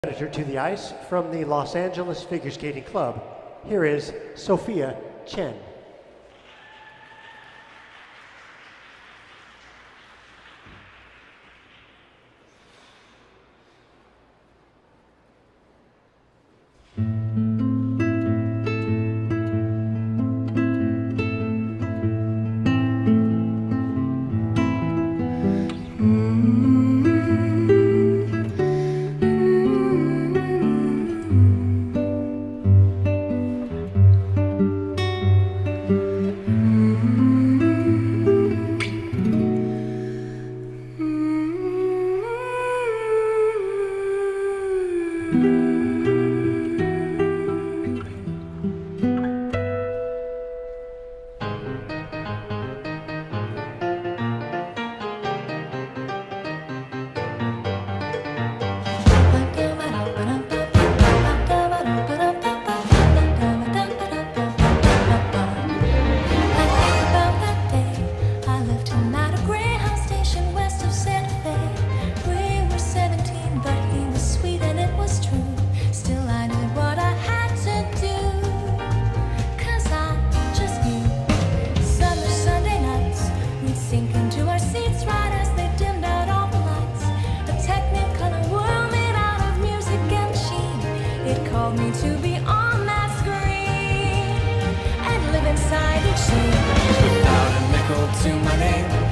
Competitor to the ice from the Los Angeles Figure Skating Club. Here is Sofia Chen. Me to be on that screen and live inside each scene without a nickel to my name.